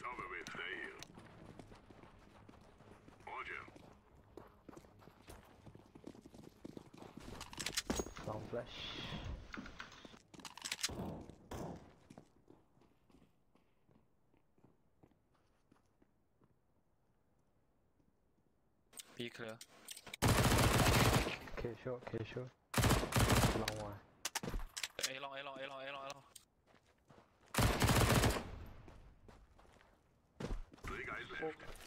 over with, fail. Roger. Long flash. B clear. K short. Long one. A long. Three guys left.